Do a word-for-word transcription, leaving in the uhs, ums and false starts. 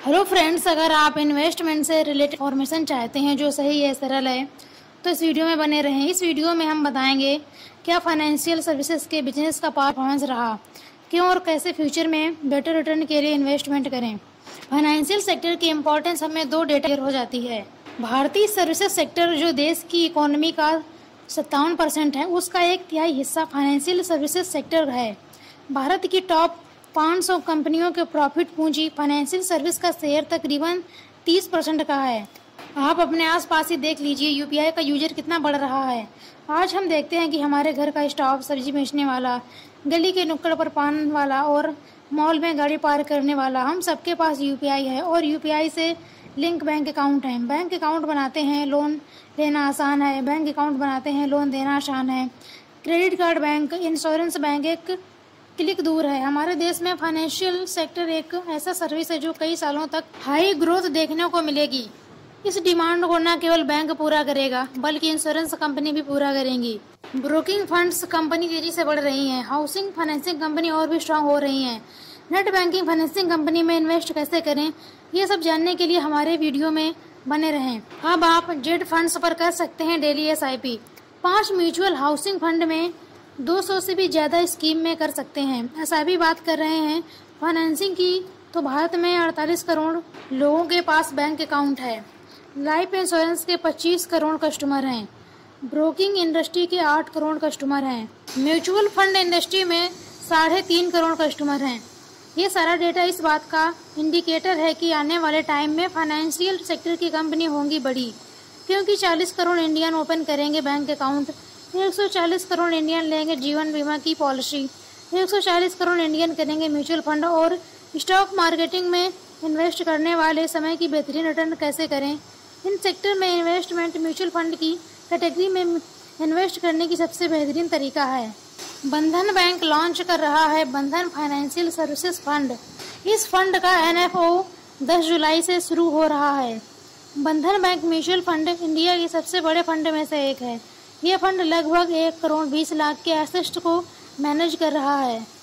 Hello friends, अगर आप investment से रिलेटेड इन्फॉर्मेशन चाहते हैं जो सही है, सरल है, तो इस वीडियो में बने रहें। इस वीडियो में हम बताएंगे क्या फाइनेंशियल सर्विसेज के बिजनेस का परफॉर्मेंस रहा, क्यों और कैसे फ्यूचर में बेटर रिटर्न के लिए इन्वेस्टमेंट करें। फाइनेंशियल सेक्टर की इम्पोर्टेंस हमें दो डेटा हो जाती है। भारतीय सर्विसेज सेक्टर जो देश की इकोनॉमी का सत्तावन परसेंट है, उसका एक तिहाई हिस्सा फाइनेंशियल सर्विसेज सेक्टर है। भारत की टॉप पाँच सौ कंपनियों के प्रॉफिट पूंजी फाइनेंशियल सर्विस का शेयर तकरीबन तीस परसेंट का है। आप अपने आसपास ही देख लीजिए, यूपीआई का यूजर कितना बढ़ रहा है। आज हम देखते हैं कि हमारे घर का स्टॉप, सब्जी बेचने वाला, गली के नुक्कड़ पर पान वाला और मॉल में गाड़ी पार्क करने वाला, हम सबके पास यूपीआई है और यूपीआई से लिंक बैंक अकाउंट है। बैंक अकाउंट बनाते हैं, लोन लेना आसान है। बैंक अकाउंट बनाते हैं, लोन देना आसान है। Credit card, bank, insurance bank एक क्लिक दूर है। हमारे देश में फाइनेंशियल सेक्टर एक ऐसा सर्विस है जो कई सालों तक हाई ग्रोथ देखने को मिलेगी। इस डिमांड को न केवल बैंक पूरा करेगा बल्कि इंश्योरेंस कंपनी भी पूरा करेंगी। ब्रोकिंग फंड्स कंपनी तेजी से बढ़ रही हैं। हाउसिंग फाइनेंसिंग कंपनी और भी स्ट्रांग हो रही हैं। नेट बैंकिंग फाइनेंसिंग कंपनी में इन्वेस्ट कैसे करें, ये सब जानने के लिए हमारे वीडियो में बने रहें। अब आप जेड फंड्स पर कर सकते हैं डेली एस आई पी। पाँच म्यूचुअल हाउसिंग फंड में दो सौ से भी ज़्यादा स्कीम में कर सकते हैं। ऐसा भी बात कर रहे हैं फाइनेंसिंग की, तो भारत में अड़तालीस करोड़ लोगों के पास बैंक अकाउंट है। लाइफ इंश्योरेंस के पच्चीस करोड़ कस्टमर हैं। ब्रोकिंग इंडस्ट्री के आठ करोड़ कस्टमर हैं। म्यूचुअल फंड इंडस्ट्री में साढ़े तीन करोड़ कस्टमर हैं। ये सारा डेटा इस बात का इंडिकेटर है कि आने वाले टाइम में फाइनेंशियल सेक्टर की कंपनी होंगी बड़ी, क्योंकि चालीस करोड़ इंडियन ओपन करेंगे बैंक अकाउंट, एक सौ चालीस करोड़ इंडियन लेंगे जीवन बीमा की पॉलिसी, एक सौ चालीस करोड़ इंडियन करेंगे म्यूचुअल फंड। और स्टॉक मार्केटिंग में इन्वेस्ट करने वाले समय की बेहतरीन रिटर्न कैसे करें, इन सेक्टर में इन्वेस्टमेंट म्यूचुअल फंड की कैटेगरी में इन्वेस्ट करने की सबसे बेहतरीन तरीका है। बंधन बैंक लॉन्च कर रहा है बंधन फाइनेंशियल सर्विसेज फंड। इस फंड का एन एफ ओ दस जुलाई से शुरू हो रहा है। बंधन बैंक म्यूचुअल फंड इंडिया के सबसे बड़े फंड में से एक है। यह फंड लगभग एक करोड़ बीस लाख के एसेट्स को मैनेज कर रहा है।